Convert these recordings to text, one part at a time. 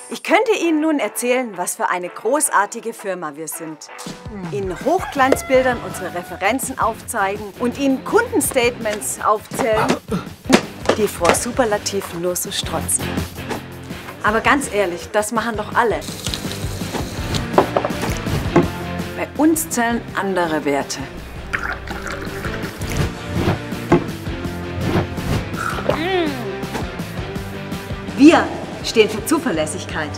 Ich könnte Ihnen nun erzählen, was für eine großartige Firma wir sind. Ihnen Hochglanzbildern unsere Referenzen aufzeigen und Ihnen Kundenstatements aufzählen, die vor Superlativen nur so strotzen. Aber ganz ehrlich, das machen doch alle. Bei uns zählen andere Werte. Wir stehen für Zuverlässigkeit.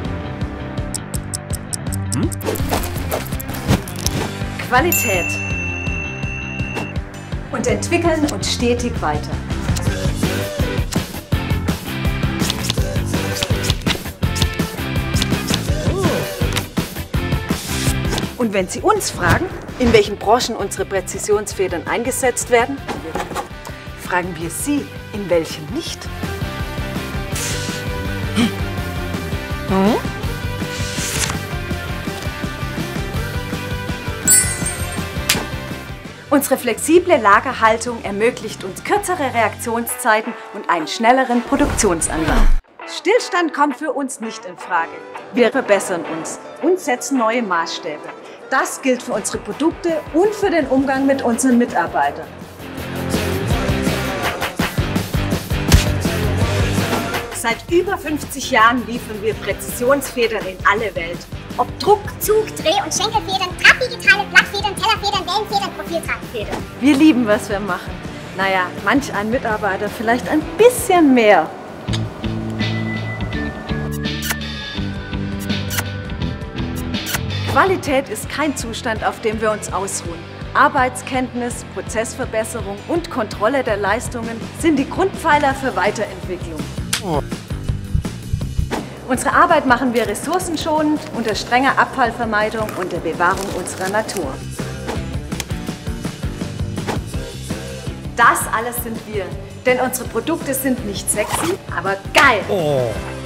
Qualität. Und entwickeln uns stetig weiter. Und wenn Sie uns fragen, in welchen Branchen unsere Präzisionsfedern eingesetzt werden, fragen wir Sie, in welchen nicht. Unsere flexible Lagerhaltung ermöglicht uns kürzere Reaktionszeiten und einen schnelleren Produktionsanlauf. Stillstand kommt für uns nicht in Frage. Wir verbessern uns und setzen neue Maßstäbe. Das gilt für unsere Produkte und für den Umgang mit unseren Mitarbeitern. Seit über 50 Jahren liefern wir Präzisionsfedern in alle Welt. Ob Druck, Zug, Dreh- und Schenkelfedern, Tragwegeteile, Blattfedern, Tellerfedern, Wellenfedern, Profiltragfedern. Wir lieben, was wir machen. Naja, manch ein Mitarbeiter vielleicht ein bisschen mehr. Qualität ist kein Zustand, auf dem wir uns ausruhen. Arbeitskenntnis, Prozessverbesserung und Kontrolle der Leistungen sind die Grundpfeiler für Weiterentwicklung. Unsere Arbeit machen wir ressourcenschonend, unter strenger Abfallvermeidung und der Bewahrung unserer Natur. Das alles sind wir, denn unsere Produkte sind nicht sexy, aber geil.